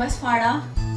Famous फाड़ा।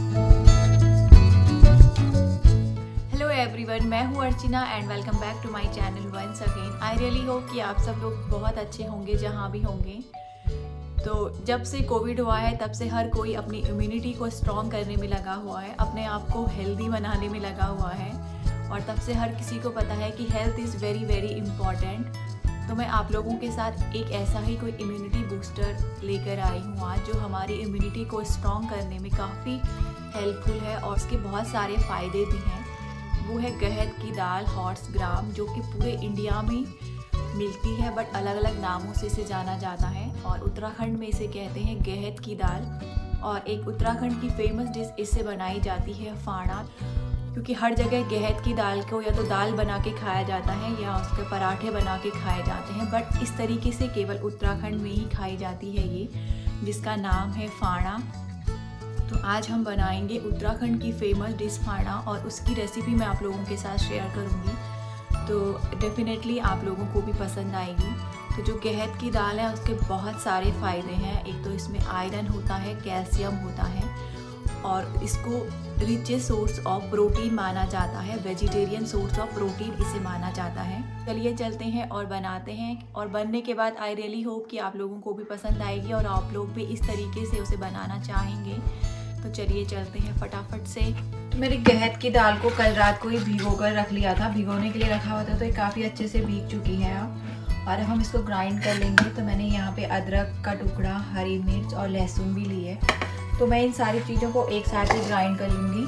Hello everyone, मैं हूँ Archana and welcome back to my channel once again. I really hope कि आप सब लोग बहुत अच्छे होंगे जहाँ भी होंगे। तो जब से कोविड हुआ है तब से हर कोई अपनी इम्यूनिटी को स्ट्रॉन्ग करने में लगा हुआ है, अपने आप को हेल्दी बनाने में लगा हुआ है और तब से हर किसी को पता है कि health is very very important. तो मैं आप लोगों के साथ एक ऐसा ही कोई इम्यूनिटी बूस्टर लेकर आई हूँ आज, जो हमारी इम्यूनिटी को स्ट्रॉन्ग करने में काफ़ी हेल्पफुल है और उसके बहुत सारे फ़ायदे भी हैं। वो है गहत की दाल हॉर्स ग्राम, जो कि पूरे इंडिया में मिलती है बट अलग अलग नामों से इसे जाना जाता है। और उत्तराखंड में इसे कहते हैं गहत की दाल। और एक उत्तराखंड की फेमस डिश इससे बनाई जाती है फाड़ा, क्योंकि हर जगह गहत की दाल को या तो दाल बना के खाया जाता है या उसके पराठे बना के खाए जाते हैं, बट इस तरीके से केवल उत्तराखंड में ही खाई जाती है ये, जिसका नाम है फाड़ा। तो आज हम बनाएंगे उत्तराखंड की फेमस डिश फाड़ा और उसकी रेसिपी मैं आप लोगों के साथ शेयर करूंगी, तो डेफिनेटली आप लोगों को भी पसंद आएगी। तो जो गहत की दाल है उसके बहुत सारे फ़ायदे हैं। एक तो इसमें आयरन होता है, कैल्शियम होता है और इसको रिचेस्ट सोर्स ऑफ प्रोटीन माना जाता है, वेजिटेरियन सोर्स ऑफ प्रोटीन इसे माना जाता है। चलिए चलते हैं और बनाते हैं। और बनने के बाद आई रियली होप कि आप लोगों को भी पसंद आएगी और आप लोग भी इस तरीके से उसे बनाना चाहेंगे। तो चलिए चलते हैं फटाफट से। तो मेरी गहत की दाल को कल रात को ही भिगो कर रख लिया था, भिगोने के लिए रखा हुआ था, तो ये काफ़ी अच्छे से भीग चुकी है अब। और हम इसको ग्राइंड कर लेंगे। तो मैंने यहाँ पे अदरक का टुकड़ा, हरी मिर्च और लहसुन भी ली है। तो मैं इन सारी चीज़ों को एक साथ ही ग्राइंड कर लूँगी।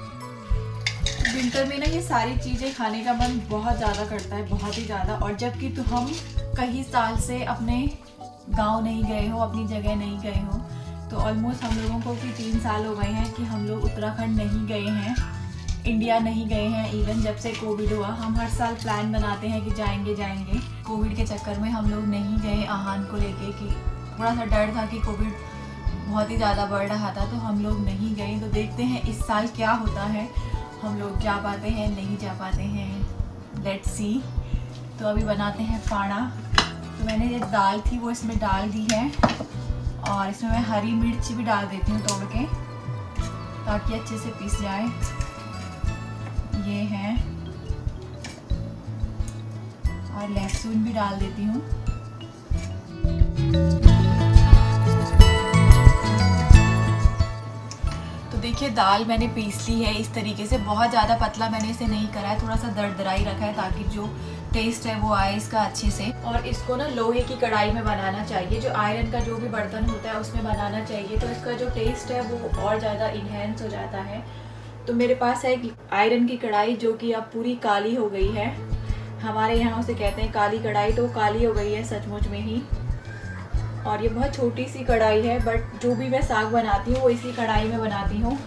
विंटर में ना ये सारी चीज़ें खाने का मन बहुत ज़्यादा करता है, बहुत ही ज़्यादा। और जबकि तो हम कई साल से अपने गांव नहीं गए हो, अपनी जगह नहीं गए हो, तो ऑलमोस्ट हम लोगों को भी 3 साल हो गए हैं कि हम लोग उत्तराखंड नहीं गए हैं, इंडिया नहीं गए हैं। इवन जब से कोविड हुआ हम हर साल प्लान बनाते हैं कि जाएंगे जाएंगे। कोविड के चक्कर में हम लोग नहीं गए आहान को लेके, कि थोड़ा सा डर था कि कोविड बहुत ही ज़्यादा बढ़ रहा था, तो हम लोग नहीं गए। तो देखते हैं इस साल क्या होता है, हम लोग जा पाते हैं नहीं जा पाते हैं, लेट्स सी। तो अभी बनाते हैं फाड़ा। तो मैंने ये दाल थी वो इसमें डाल दी है और इसमें मैं हरी मिर्च भी डाल देती हूँ तोड़ के, ताकि अच्छे से पीस जाए। ये है, और लहसुन भी डाल देती हूँ। तो देखिए दाल मैंने पीस ली है इस तरीके से, बहुत ज़्यादा पतला मैंने इसे नहीं करा है, थोड़ा सा दरदराई रखा है ताकि जो टेस्ट है वो आए इसका अच्छे से। और इसको ना लोहे की कढ़ाई में बनाना चाहिए, जो आयरन का जो भी बर्तन होता है उसमें बनाना चाहिए, तो इसका जो टेस्ट है वो और ज़्यादा इन्हेंस हो जाता है। तो मेरे पास है एक आयरन की कढ़ाई जो कि अब पूरी काली हो गई है, हमारे यहाँ उसे कहते हैं काली कढ़ाई, तो काली हो गई है सचमुच में ही। और ये बहुत छोटी सी कढ़ाई है, बट जो भी मैं साग बनाती हूँ वो इसी कढ़ाई में बनाती हूँ।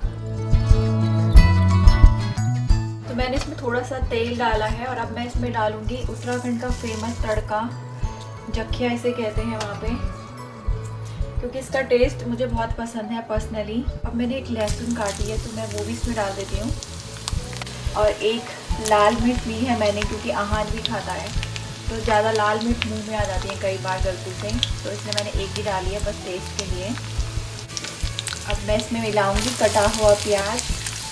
तो मैंने इसमें थोड़ा सा तेल डाला है और अब मैं इसमें डालूंगी उत्तराखंड का फेमस तड़का, जखिया इसे कहते हैं वहाँ पे, क्योंकि इसका टेस्ट मुझे बहुत पसंद है पर्सनली। अब मैंने एक लहसुन काटी है तो मैं वो भी इसमें डाल देती हूँ। और एक लाल मिर्च ली है मैंने, क्योंकि आहान भी खाता है तो ज़्यादा लाल मिर्च मुंह में आ जाती है कई बार गलती से, तो इसमें मैंने एक ही डाली है बस टेस्ट के लिए। अब मैं इसमें मिलाऊंगी कटा हुआ प्याज।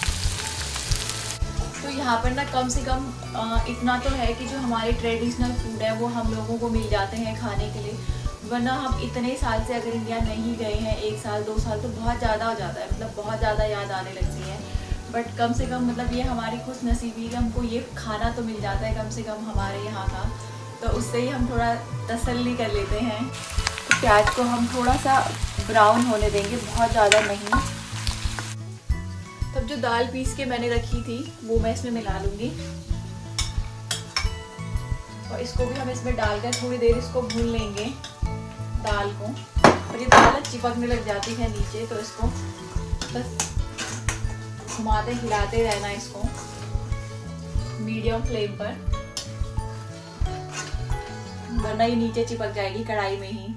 तो यहाँ पर ना कम से कम इतना तो है कि जो हमारे ट्रेडिशनल फूड है वो हम लोगों को मिल जाते हैं खाने के लिए, वरना हम इतने साल से अगर इंडिया नहीं गए हैं, 1 साल 2 साल, तो बहुत ज़्यादा हो जाता है, मतलब बहुत ज़्यादा याद आने लगती है। बट कम से कम मतलब ये हमारी खुश नसीबी है, हमको ये खाना तो मिल जाता है कम से कम हमारे यहाँ का, तो उससे ही हम थोड़ा तसल्ली कर लेते हैं। तो प्याज को हम थोड़ा सा ब्राउन होने देंगे, बहुत ज़्यादा नहीं। तब जो दाल पीस के मैंने रखी थी वो मैं इसमें मिला लूँगी और इसको भी हम इसमें डालकर थोड़ी देर इसको भून लेंगे दाल को। और ये दाल चिपकने लग जाती है नीचे, तो इसको बस घुमाते हिलाते रहना इसको मीडियम फ्लेम पर, वरना ये नीचे चिपक जाएगी कढ़ाई में ही।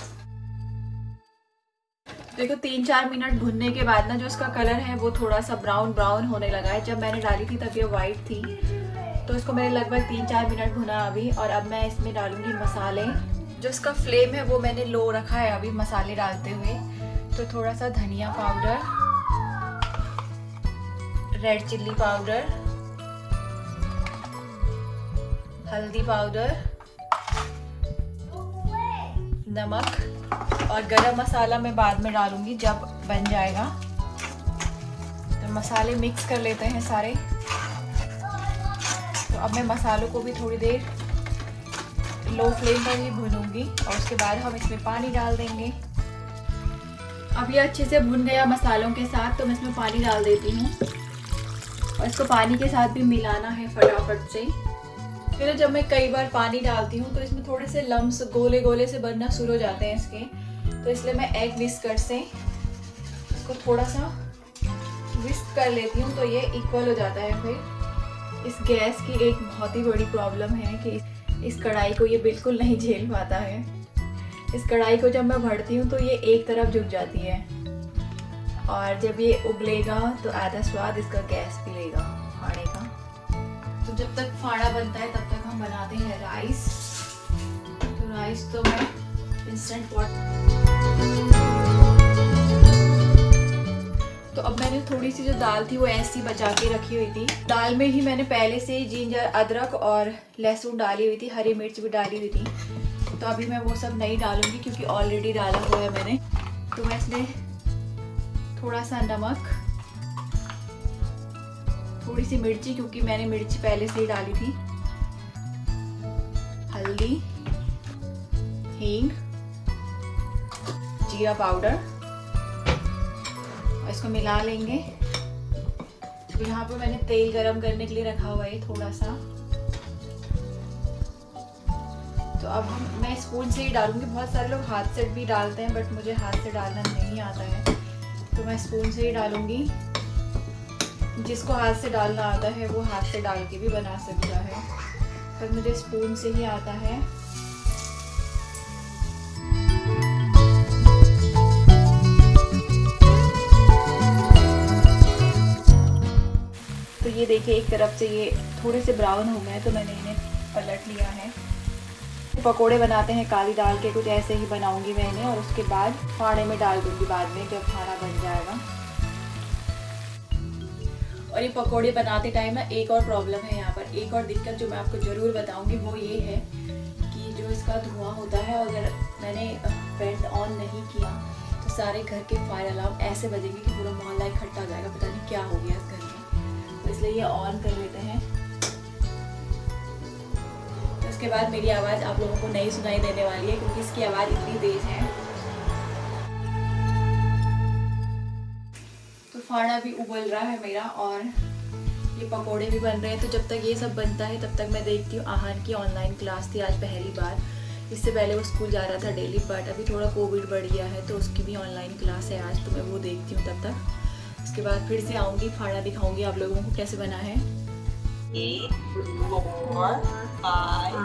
देखो 3-4 मिनट भुनने के बाद ना जो इसका कलर है वो थोड़ा सा ब्राउन ब्राउन होने लगा है। जब मैंने डाली थी तब ये वाइट थी, तो इसको मैंने लगभग 3-4 मिनट भुना अभी। और अब मैं इसमें डालूंगी मसाले। जो इसका फ्लेम है वो मैंने लो रखा है अभी मसाले डालते हुए, तो थोड़ा सा धनिया पाउडर, रेड चिल्ली पाउडर, हल्दी पाउडर, नमक और गरम मसाला मैं बाद में डालूंगी जब बन जाएगा। तो मसाले मिक्स कर लेते हैं सारे। तो अब मैं मसालों को भी थोड़ी देर लो फ्लेम पर ही भूनूंगी और उसके बाद हम इसमें पानी डाल देंगे। अब ये अच्छे से भुन गया मसालों के साथ, तो मैं इसमें पानी डाल देती हूँ और इसको पानी के साथ भी मिलाना है फटाफट से। फिर जब मैं कई बार पानी डालती हूँ तो इसमें थोड़े से लम्स गोले गोले से बनना शुरू हो जाते हैं इसके, तो इसलिए मैं एग विस्कर से इसको थोड़ा सा विस्क कर लेती हूँ तो ये इक्वल हो जाता है। फिर इस गैस की एक बहुत ही बड़ी प्रॉब्लम है कि इस कढ़ाई को ये बिल्कुल नहीं झेल पाता है। इस कढ़ाई को जब मैं भरती हूँ तो ये एक तरफ झुक जाती है और जब ये उबलेगा तो आधा स्वाद इसका गैस भी लेगा फाड़े का। तो जब तक फाड़ा बनता है तब तक हम बनाते हैं राइस। तो राइस तो मैं इंस्टेंट पॉट, तो अब मैंने थोड़ी सी जो दाल थी वो ऐसी बचा के रखी हुई थी। दाल में ही मैंने पहले से ही जिंजर, अदरक और लहसुन डाली हुई थी, हरी मिर्च भी डाली हुई थी। तो अभी मैं वो सब नहीं डालूंगी क्योंकि ऑलरेडी डाला हुआ है मैंने। तो मैं इसमें थोड़ा सा नमक, थोड़ी सी मिर्ची क्योंकि मैंने मिर्ची पहले से ही डाली थी, हल्दी, हींग, जीरा पाउडर, और इसको मिला लेंगे। तो यहाँ पे मैंने तेल गरम करने के लिए रखा हुआ है थोड़ा सा। तो अब मैं स्पून से ही डालूंगी। बहुत सारे लोग हाथ से भी डालते हैं बट मुझे हाथ से डालना नहीं आता है, तो मैं स्पून से ही डालूंगी। जिसको हाथ से डालना आता है वो हाथ से डाल के भी बना सकता है, पर मुझे स्पून से ही आता है। तो ये देखिए एक तरफ से ये थोड़े से ब्राउन हो गए तो मैंने इन्हें पलट लिया है। पकोड़े बनाते हैं काली दाल के, कुछ ऐसे ही बनाऊंगी मैं इन्हें और उसके बाद फाड़े में डाल दूंगी बाद में जब फाड़ा बन जाएगा। और ये पकोड़े बनाते टाइम ना एक और प्रॉब्लम है यहाँ पर, एक और दिक्कत जो मैं आपको ज़रूर बताऊंगी वो ये है कि जो इसका धुआं होता है, अगर मैंने वेंट ऑन नहीं किया तो सारे घर के फायर अलार्म ऐसे बजेंगे कि पूरा मोहल्ला इकट्ठा हो जाएगा, पता नहीं क्या हो गया इस घर में। तो इसलिए ये ऑन कर लेते हैं। तो इसके बाद मेरी आवाज़ आप लोगों को नहीं सुनाई देने वाली है क्योंकि इसकी आवाज़ इतनी तेज़ है। तो फाड़ा भी उबल रहा है मेरा और ये पकोड़े भी बन रहे हैं। तो जब तक ये सब बनता है तब तक मैं देखती हूँ। आहान की ऑनलाइन क्लास थी आज पहली बार, इससे पहले वो स्कूल जा रहा था डेली, बट अभी थोड़ा कोविड बढ़ गया है तो उसकी भी ऑनलाइन क्लास है आज, तो मैं वो देखती हूँ तब तक। उसके बाद फिर से आऊँगी, फाड़ा दिखाऊँगी आप लोगों को कैसे बना है। 8, 4, 5,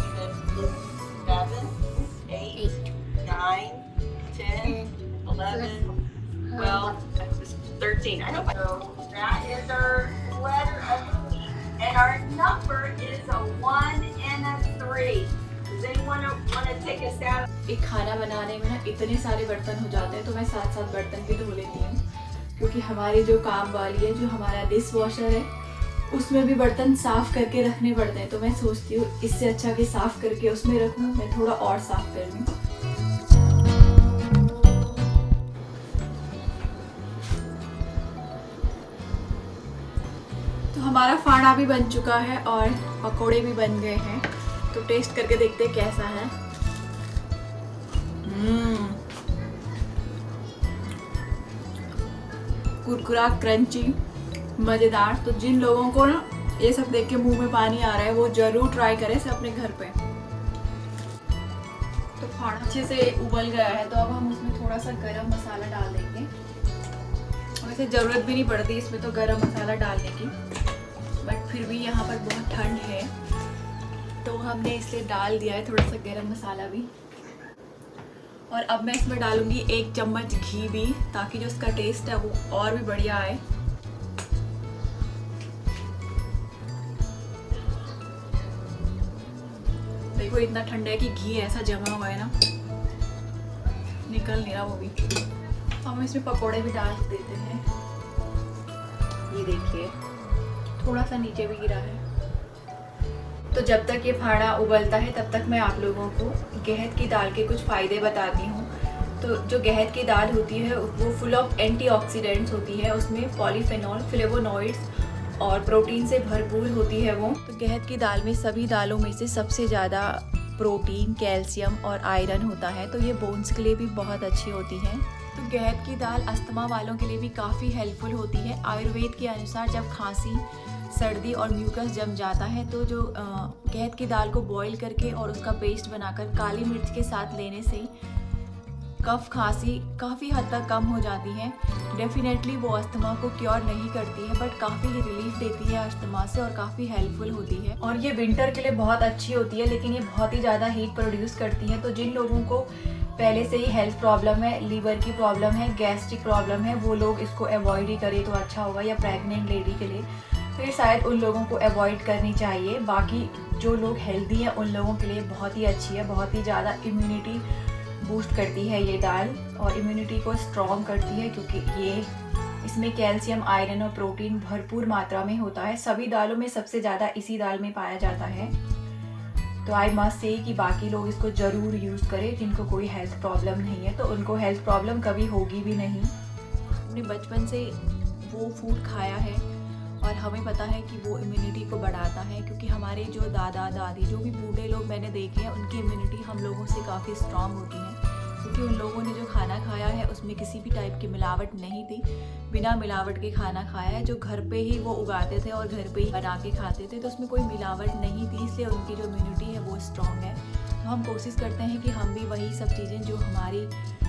7, 8, 9, 10, 11, 12, 13. I know. So that is our letter of the week, and our number is a 1 and a 3. Does anyone want to take us out? एक खाना बनाने में ना इतने सारे बर्तन हो जाते हैं तो मैं साथ साथ बर्तन भी धो लेती हूँ, क्योंकि हमारी जो काम वाली है, जो हमारा डिश वॉशर है, उसमें भी बर्तन साफ़ करके रखने पड़ते हैं। तो मैं सोचती हूँ इससे अच्छा कि साफ़ करके उसमें रखूँ, मैं थोड़ा और साफ़ कर लूँ। तो हमारा फाड़ा भी बन चुका है और पकोड़े भी बन गए हैं। तो टेस्ट करके देखते हैं कैसा है। कुरकुरा, क्रंची, मज़ेदार। तो जिन लोगों को ना ये सब देख के मुंह में पानी आ रहा है वो ज़रूर ट्राई करें इसे अपने घर पे। तो फाड़ा अच्छे से उबल गया है तो अब हम उसमें थोड़ा सा गरम मसाला डाल देंगे। वैसे ज़रूरत भी नहीं पड़ती इसमें तो गरम मसाला डालने की, बट फिर भी यहाँ पर बहुत ठंड है तो हमने इसलिए डाल दिया है थोड़ा सा गरम मसाला भी। और अब मैं इसमें डालूँगी 1 चम्मच घी भी, ताकि जो इसका टेस्ट है वो और भी बढ़िया आए। देखो इतना ठंडा है कि घी ऐसा जमा हुआ है ना, निकल नहीं रहा वो भी। हम इसमें पकोड़े भी डाल देते हैं। ये देखिए थोड़ा सा नीचे भी गिरा है। तो जब तक ये फाड़ा उबलता है तब तक मैं आप लोगों को गहत की दाल के कुछ फ़ायदे बताती हूँ। तो जो गहत की दाल होती है वो फुल ऑफ एंटीऑक्सीडेंट्स होती है, उसमें पॉलीफेनॉल, फ्लेवोनॉइड्स और प्रोटीन से भरपूर होती है वो। तो गहत की दाल में सभी दालों में से सबसे ज़्यादा प्रोटीन, कैल्शियम और आयरन होता है, तो ये बोन्स के लिए भी बहुत अच्छी होती है। तो गहत की दाल अस्थमा वालों के लिए भी काफ़ी हेल्पफुल होती है। आयुर्वेद के अनुसार जब खांसी, सर्दी और म्यूकस जम जाता है तो जो गहत की दाल को बॉईल करके और उसका पेस्ट बनाकर काली मिर्च के साथ लेने से कफ, खांसी काफ़ी हद तक कम हो जाती है। डेफिनेटली वो अस्थमा को क्योर नहीं करती है बट काफ़ी रिलीफ देती है अस्थमा से और काफ़ी हेल्पफुल होती है। और ये विंटर के लिए बहुत अच्छी होती है, लेकिन ये बहुत ही ज़्यादा हीट प्रोड्यूस करती है। तो जिन लोगों को पहले से ही हेल्थ प्रॉब्लम है, लीवर की प्रॉब्लम है, गैस्ट्रिक प्रॉब्लम है, वो लोग इसको अवॉइड ही करें तो अच्छा होगा, या प्रेग्नेंट लेडी के लिए फिर शायद उन लोगों को अवॉइड करनी चाहिए। बाकी जो लोग हेल्दी हैं उन लोगों के लिए बहुत ही अच्छी है, बहुत ही ज़्यादा इम्यूनिटी बूस्ट करती है ये दाल और इम्यूनिटी को स्ट्रॉन्ग करती है, क्योंकि ये इसमें कैल्शियम, आयरन और प्रोटीन भरपूर मात्रा में होता है। सभी दालों में सबसे ज़्यादा इसी दाल में पाया जाता है। तो आई मस्ट से कि बाकी लोग इसको ज़रूर यूज़ करें जिनको कोई हेल्थ प्रॉब्लम नहीं है, तो उनको हेल्थ प्रॉब्लम कभी होगी भी नहीं। अपने बचपन से वो फूड खाया है और हमें पता है कि वो इम्यूनिटी को बढ़ाता है, क्योंकि हमारे जो दादा दादी, जो भी बूढ़े लोग मैंने देखे हैं, उनकी इम्यूनिटी हम लोगों से काफ़ी स्ट्रांग होती है, क्योंकि उन लोगों ने जो खाना खाया है उसमें किसी भी टाइप की मिलावट नहीं थी, बिना मिलावट के खाना खाया है। जो घर पे ही वो उगाते थे और घर पे ही बना के खाते थे, तो उसमें कोई मिलावट नहीं थी, इसलिए उनकी जो इम्यूनिटी है वो स्ट्रॉन्ग है। तो हम कोशिश करते हैं कि हम भी वही सब चीज़ें जो हमारी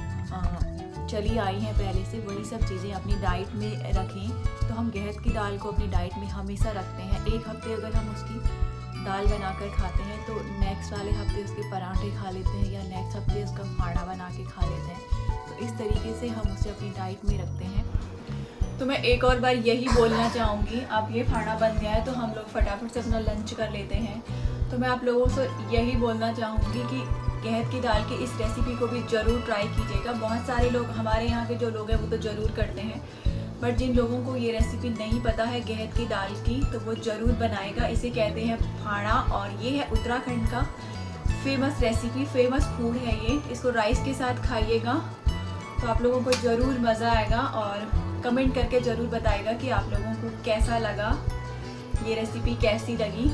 चली आई हैं पहले से, वही सब चीज़ें अपनी डाइट में रखें। तो हम गहत की दाल को अपनी डाइट में हमेशा रखते हैं। एक हफ्ते अगर हम उसकी दाल बनाकर खाते हैं तो नेक्स्ट वाले हफ्ते उसके पराठे खा लेते हैं, या नेक्स्ट हफ्ते उसका फाड़ा बना के खा लेते हैं। तो इस तरीके से हम उसे अपनी डाइट में रखते हैं। तो मैं एक और बार यही बोलना चाहूँगी, अब ये फाड़ा बन गया है तो हम लोग फटाफट से अपना लंच कर लेते हैं। तो मैं आप लोगों से यही बोलना चाहूँगी कि गहत की दाल की इस रेसिपी को भी ज़रूर ट्राई कीजिएगा। बहुत सारे लोग, हमारे यहाँ के जो लोग हैं वो तो ज़रूर करते हैं, बट जिन लोगों को ये रेसिपी नहीं पता है गहत की दाल की, तो वो ज़रूर बनाएगा। इसे कहते हैं फाड़ा और ये है उत्तराखंड का फेमस रेसिपी, फेमस फूड है ये। इसको राइस के साथ खाइएगा तो आप लोगों को ज़रूर मज़ा आएगा, और कमेंट करके ज़रूर बताइएगा कि आप लोगों को कैसा लगा, ये रेसिपी कैसी लगी।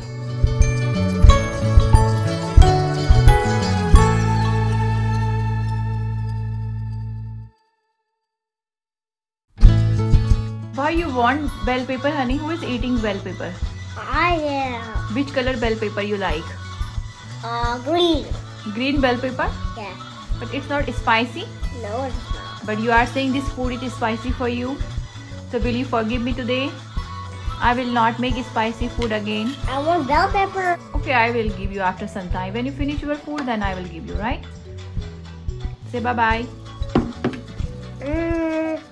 Why you want bell pepper, honey? Who is eating bell pepper? I am. Which color bell pepper you like? Green. Green bell pepper? Yeah. But it's not spicy? No, it's not. But you are saying this food is spicy for you. So will you forgive me today? I will not make spicy food again. I want bell pepper. Okay, I will give you after some time. When you finish your food, then I will give you, right? Say bye-bye.